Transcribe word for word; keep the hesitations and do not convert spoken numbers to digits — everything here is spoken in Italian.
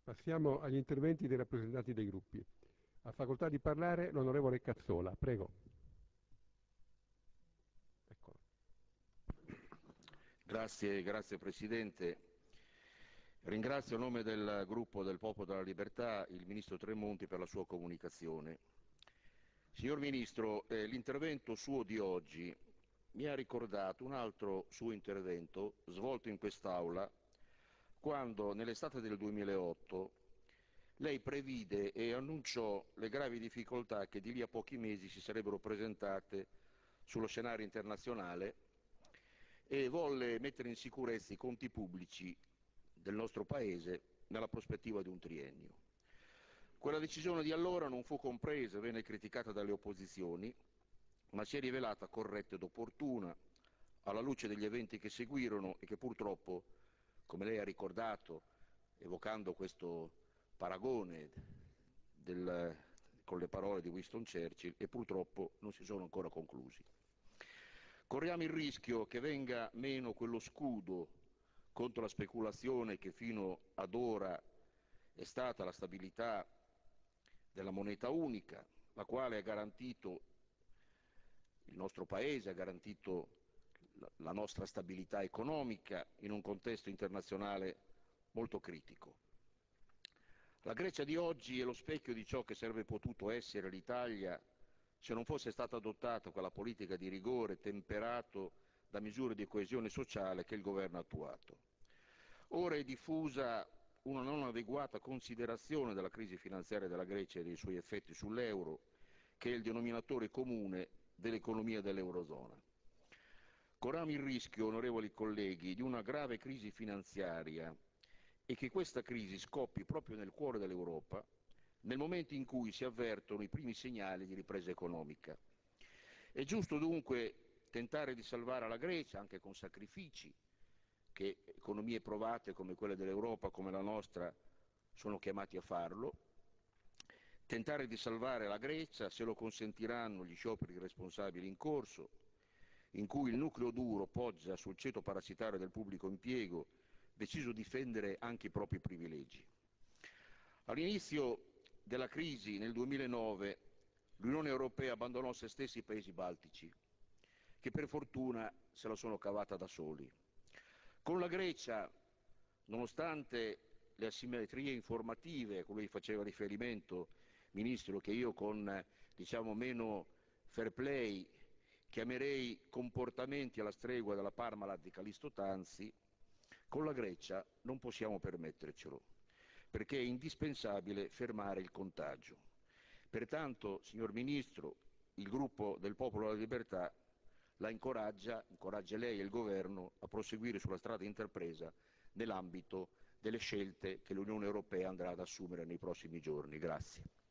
Passiamo agli interventi dei rappresentanti dei gruppi. Ha facoltà di parlare l'onorevole Cazzola. Prego. Eccolo. Grazie, grazie Presidente. Ringrazio a nome del gruppo del Popolo della Libertà il Ministro Tremonti per la sua comunicazione. Signor Ministro, eh, l'intervento suo di oggi mi ha ricordato un altro suo intervento svolto in quest'Aula quando nell'estate del duemilaotto lei previde e annunciò le gravi difficoltà che di lì a pochi mesi si sarebbero presentate sullo scenario internazionale e volle mettere in sicurezza i conti pubblici del nostro Paese nella prospettiva di un triennio. Quella decisione di allora non fu compresa, venne criticata dalle opposizioni, ma si è rivelata corretta ed opportuna alla luce degli eventi che seguirono e che purtroppo, come lei ha ricordato, evocando questo paragone del, con le parole di Winston Churchill, e purtroppo non si sono ancora conclusi. Corriamo il rischio che venga meno quello scudo contro la speculazione che fino ad ora è stata la stabilità della moneta unica, la quale ha garantito il nostro Paese, ha garantito la nostra stabilità economica in un contesto internazionale molto critico. La Grecia di oggi è lo specchio di ciò che sarebbe potuto essere l'Italia se non fosse stata adottata quella politica di rigore temperato da misure di coesione sociale che il governo ha attuato. Ora è diffusa una non adeguata considerazione della crisi finanziaria della Grecia e dei suoi effetti sull'euro, che è il denominatore comune dell'economia dell'Eurozona. Corriamo il rischio, onorevoli colleghi, di una grave crisi finanziaria e che questa crisi scoppi proprio nel cuore dell'Europa, nel momento in cui si avvertono i primi segnali di ripresa economica. È giusto dunque tentare di salvare la Grecia, anche con sacrifici, che economie provate come quelle dell'Europa, come la nostra, sono chiamati a farlo, tentare di salvare la Grecia, se lo consentiranno gli scioperi responsabili in corso, in cui il nucleo duro poggia sul ceto parassitario del pubblico impiego, deciso di difendere anche i propri privilegi. All'inizio della crisi, nel duemilanove, l'Unione Europea abbandonò se stessi i paesi baltici, che per fortuna se la sono cavata da soli. Con la Grecia, nonostante le asimmetrie informative a cui faceva riferimento, Ministro, che io con diciamo meno fair play chiamerei comportamenti alla stregua della Parmalat di Callisto Tanzi, con la Grecia non possiamo permettercelo, perché è indispensabile fermare il contagio. Pertanto, signor Ministro, il gruppo del Popolo della Libertà la incoraggia, incoraggia lei e il Governo a proseguire sulla strada intrapresa nell'ambito delle scelte che l'Unione Europea andrà ad assumere nei prossimi giorni. Grazie.